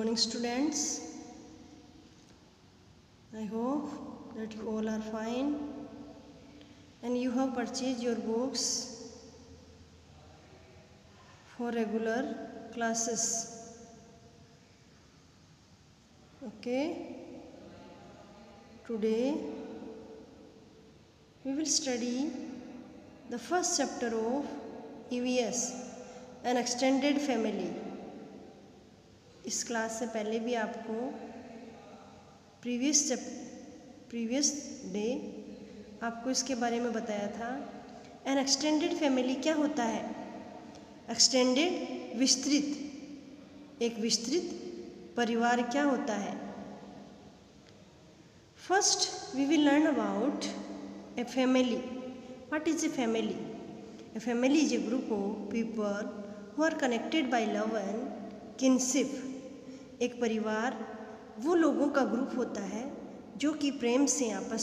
morning, students. I hope that you all are fine and you have purchased your books for regular classes. Okay. Today we will study the first chapter of EVS, an extended family. इस class से पहले भी आपको previous day आपको इसके बारे में बताया था। एन एक्सटेंडेड फैमिली क्या होता है? एक्सटेंडेड विस्तृत, एक विस्तृत परिवार क्या होता है? First we will learn about a family. What is a family? A family is a group of people who are connected by love and kinship. एक परिवार वो लोगों का ग्रुप होता है जो कि प्रेम से आपस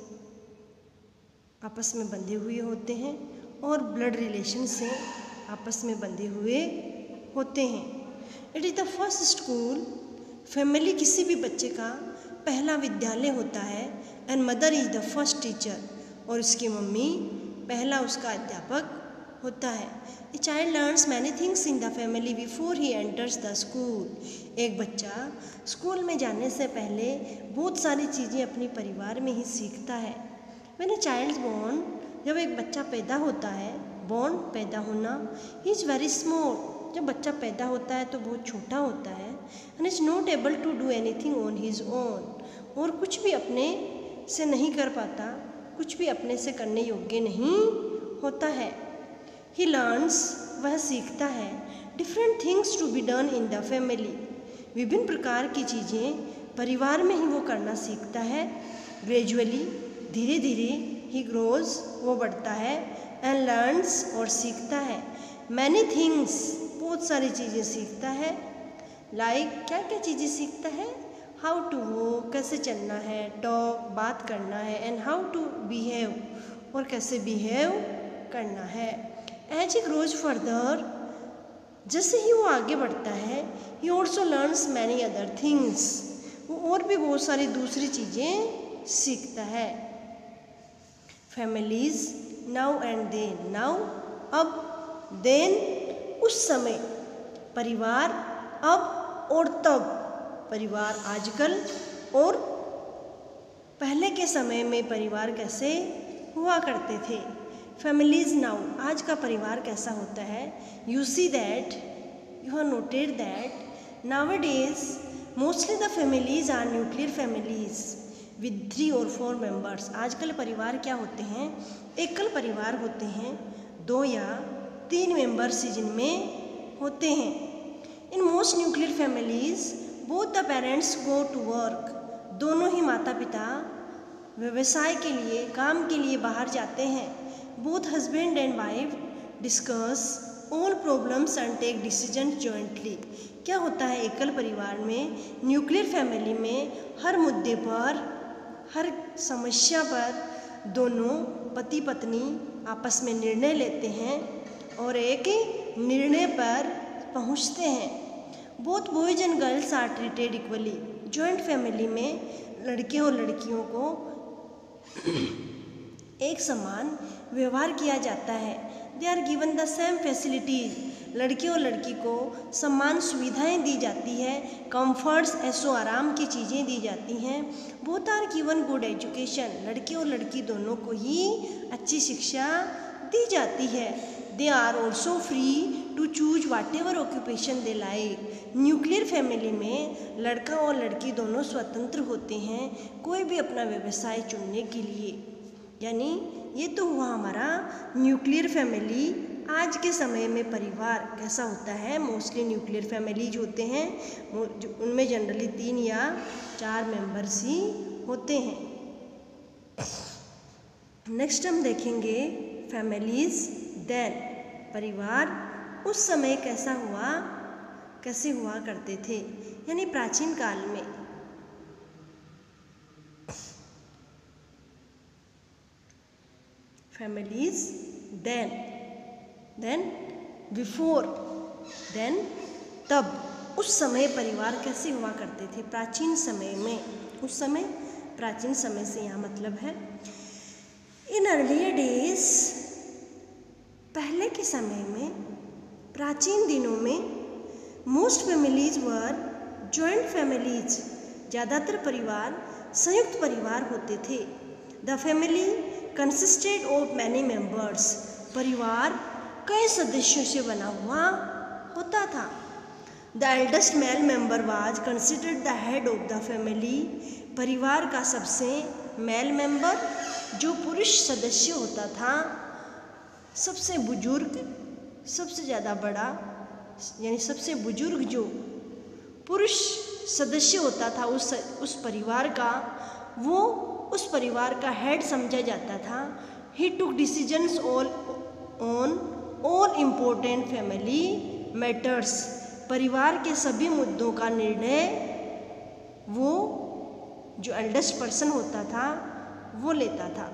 में बंधे हुए होते हैं और ब्लड रिलेशन से आपस में बंधे हुए होते हैं. It is the first school. Family किसी भी बच्चे का पहला विद्यालय होता है. And mother is the first teacher, और उसकी मम्मी पहला उसका अध्यापक होता है. A child learns many things in the family before he enters the school. एक बच्चा स्कूल में जाने से पहले बहुत सारी चीज़ें अपने परिवार में ही सीखता है. व्हेन ए चाइल्ड बोर्न, जब एक बच्चा पैदा होता है, बोर्न पैदा होना, ही इज़ वेरी स्मॉल. जब बच्चा पैदा होता है तो बहुत छोटा होता है. And is not able to do anything on his own, और कुछ भी अपने से नहीं कर पाता, कुछ भी अपने से करने योग्य नहीं होता है. ही लर्न्स, वह सीखता है, different things to be done in the family. विभिन्न प्रकार की चीज़ें परिवार में ही वो करना सीखता है. ग्रेजुअली, धीरे धीरे, ही ग्रोज, वो बढ़ता है. एंड लर्न्स, और सीखता है. मैनी थिंग्स, बहुत सारी चीज़ें सीखता है. लाइक, क्या क्या चीज़ें सीखता है? हाउ टू वॉक, कैसे चलना है. टॉक, बात करना है. एंड हाउ टू बिहेव, और कैसे बिहेव करना है. एज ही ग्रोज फर्दर, जैसे ही वो आगे बढ़ता है, he also learns many other things, वो और भी बहुत सारी दूसरी चीज़ें सीखता है. Families now and then. Now, अब. देन, उस समय. परिवार अब और तब. परिवार आजकल, और पहले के समय में परिवार कैसे हुआ करते थे. फैमिलीज नाउ, आज का परिवार कैसा होता है. You see that, you have noted that nowadays mostly the families are nuclear families with 3 or 4 members. आजकल परिवार क्या होते हैं? एकल परिवार होते हैं, 2 या 3 मेंबर्स जिनमें होते हैं. In most nuclear families both the parents go to work. दोनों ही माता पिता व्यवसाय के लिए, काम के लिए बाहर जाते हैं. Both husband and wife discuss all problems and take decision jointly. क्या होता है एकल परिवार में, न्यूक्लियर फैमिली में, हर मुद्दे पर, हर समस्या पर दोनों पति पत्नी आपस में निर्णय लेते हैं और एक निर्णय पर पहुंचते हैं. Both boys and girls are treated equally. Joint family में लड़के और लड़कियों को एक समान व्यवहार किया जाता है. They are given the same facilities. लड़के और लड़की को समान सुविधाएं दी जाती है. कंफर्ट्स, ऐसो आराम की चीज़ें दी जाती हैं. Both are given good education. लड़के और लड़की दोनों को ही अच्छी शिक्षा दी जाती है. They are also free to choose whatever occupation they like. Nuclear family में लड़का और लड़की दोनों स्वतंत्र होते हैं कोई भी अपना व्यवसाय चुनने के लिए. यानी ये तो हुआ हमारा न्यूक्लियर फैमिली. आज के समय में परिवार कैसा होता है? मोस्टली न्यूक्लियर फैमिलीज होते हैं, उनमें जनरली 3 या 4 मेंबर्स ही होते हैं. नेक्स्ट हम देखेंगे फैमिलीज देन. परिवार उस समय कैसा हुआ, कैसे हुआ करते थे, यानी प्राचीन काल में. फैमिलीज देन, बिफोर, देन तब, उस समय परिवार कैसे हुआ करते थे प्राचीन समय में। उस समय, प्राचीन समय से यहाँ मतलब है इन अर्लियर डेज, पहले के समय में, प्राचीन दिनों में, most families were joint families, ज़्यादातर परिवार संयुक्त परिवार होते थे। The family consisted of many members, परिवार कई सदस्यों से बना हुआ होता था। The eldest male member was considered the head of the family, परिवार का सबसे मेल मेंबर जो पुरुष सदस्य होता था, सबसे बुजुर्ग, सबसे ज़्यादा बड़ा, यानी सबसे बुजुर्ग जो पुरुष सदस्य होता था उस परिवार का, वो उस परिवार का हेड समझा जाता था। He took decisions on all important family matters, परिवार के सभी मुद्दों का निर्णय वो जो एल्डेस्ट पर्सन होता था वो लेता था।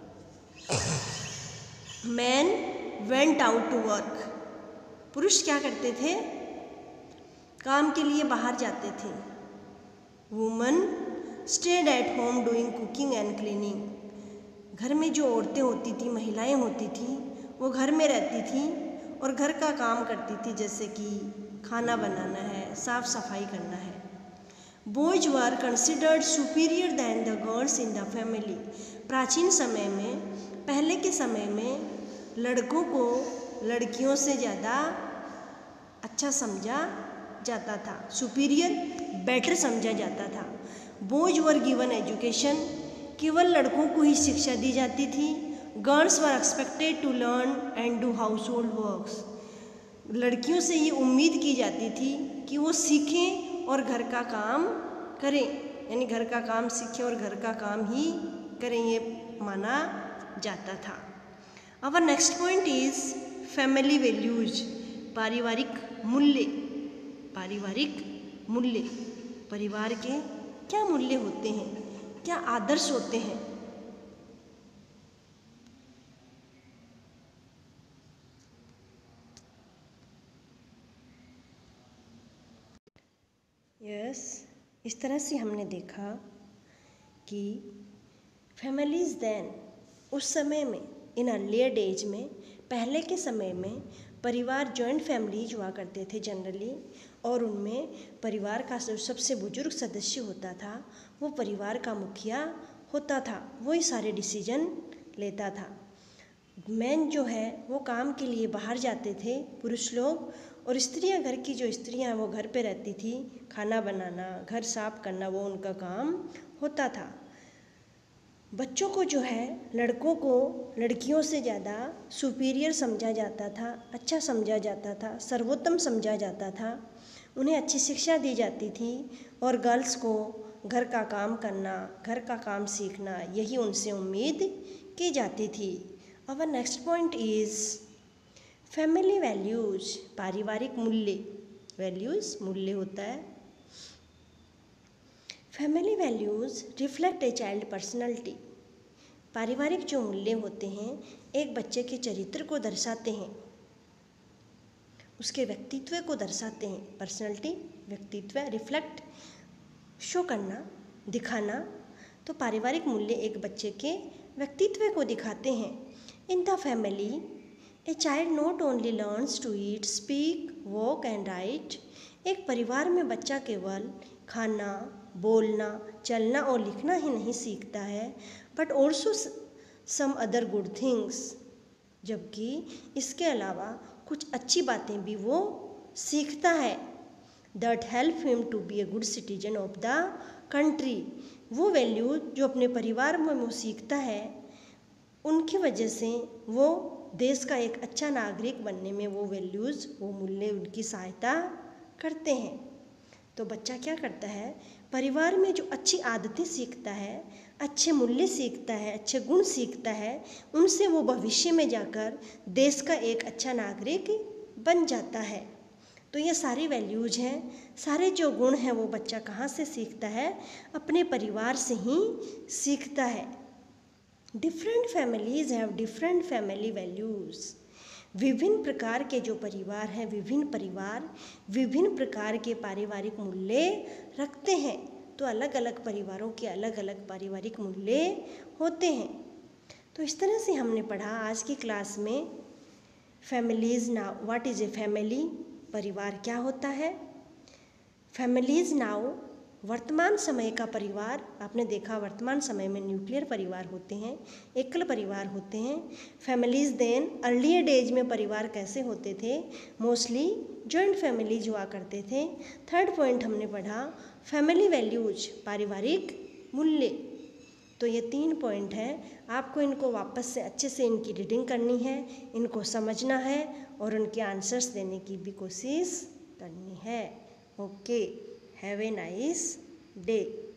Man went out to work, पुरुष क्या करते थे, काम के लिए बाहर जाते थे। Woman stayed at home doing cooking and cleaning, घर में जो औरतें होती थी, महिलाएं होती थी, वो घर में रहती थी और घर का काम करती थी, जैसे कि खाना बनाना है, साफ सफाई करना है। Boys were considered superior than the girls in the family, प्राचीन समय में, पहले के समय में लड़कों को लड़कियों से ज़्यादा अच्छा समझा जाता था, सुपीरियर, बेटर समझा जाता था। बॉयज वर गिवन एजुकेशन, केवल लड़कों को ही शिक्षा दी जाती थी। Girls were expected to learn and do household works, लड़कियों से ये उम्मीद की जाती थी कि वो सीखें और घर का काम करें, यानी घर का काम सीखें और घर का काम ही करें, ये माना जाता था। Our next point is family values, पारिवारिक मूल्य। पारिवारिक मूल्य, परिवार के क्या मूल्य होते हैं, क्या आदर्श होते हैं। इस तरह से हमने देखा कि फैमिलीज देन, उस समय में, इन अर्लियर डेज में, पहले के समय में परिवार जॉइंट फैमिलीज हुआ करते थे जनरली, और उनमें परिवार का सबसे बुजुर्ग सदस्य होता था, वो परिवार का मुखिया होता था, वही सारे डिसीजन लेता था। मैन जो है वो काम के लिए बाहर जाते थे, पुरुष लोग, और स्त्रियां, घर की जो स्त्रियां वो घर पे रहती थी, खाना बनाना, घर साफ करना, वो उनका काम होता था। बच्चों को जो है, लड़कों को लड़कियों से ज़्यादा सुपीरियर समझा जाता था, अच्छा समझा जाता था, सर्वोत्तम समझा जाता था, उन्हें अच्छी शिक्षा दी जाती थी, और गर्ल्स को घर का काम करना, घर का काम सीखना, यही उनसे उम्मीद की जाती थी। Our next point is family values, पारिवारिक मूल्य। वैल्यूज़ मूल्य होता है। Family values reflect a child personality, पारिवारिक जो मूल्य होते हैं एक बच्चे के चरित्र को दर्शाते हैं, उसके व्यक्तित्व को दर्शाते हैं। पर्सनैलिटी, व्यक्तित्व, रिफ्लेक्ट, शो करना, दिखाना, तो पारिवारिक मूल्य एक बच्चे के व्यक्तित्व को दिखाते हैं। In the family a child not only learns to eat, speak, walk and write, एक परिवार में बच्चा केवल खाना, बोलना, चलना और लिखना ही नहीं सीखता है, but also some other good things, जबकि इसके अलावा कुछ अच्छी बातें भी वो सीखता है। That help him to be a good citizen of the country, वो वैल्यू जो अपने परिवार में वो सीखता है, उनकी वजह से वो देश का एक अच्छा नागरिक बनने में वो वैल्यूज़, वो मूल्य उनकी सहायता करते हैं। तो बच्चा क्या करता है, परिवार में जो अच्छी आदतें सीखता है, अच्छे मूल्य सीखता है, अच्छे गुण सीखता है, उनसे वो भविष्य में जाकर देश का एक अच्छा नागरिक बन जाता है। तो ये सारी वैल्यूज़ हैं, सारे जो गुण हैं वो बच्चा कहाँ से सीखता है, अपने परिवार से ही सीखता है। Different families have different family values, विभिन्न प्रकार के जो परिवार हैं, विभिन्न परिवार विभिन्न प्रकार के पारिवारिक मूल्य रखते हैं। तो अलग अलग परिवारों के अलग अलग पारिवारिक मूल्य होते हैं। तो इस तरह से हमने पढ़ा आज की क्लास में families now, what is a family, परिवार क्या होता है। फैमिलीज़ नाउ, वर्तमान समय का परिवार, आपने देखा वर्तमान समय में न्यूक्लियर परिवार होते हैं, एकल परिवार होते हैं। फैमिलीज़ देन, अर्लियर डेज में परिवार कैसे होते थे, मोस्टली जॉइंट फैमिलीज हुआ करते थे। थर्ड पॉइंट हमने पढ़ा फैमिली वैल्यूज, पारिवारिक मूल्य। तो ये 3 पॉइंट हैं, आपको इनको वापस से अच्छे से इनकी रीडिंग करनी है, इनको समझना है और उनके आंसर्स देने की भी कोशिश करनी है। Okay, have a nice day.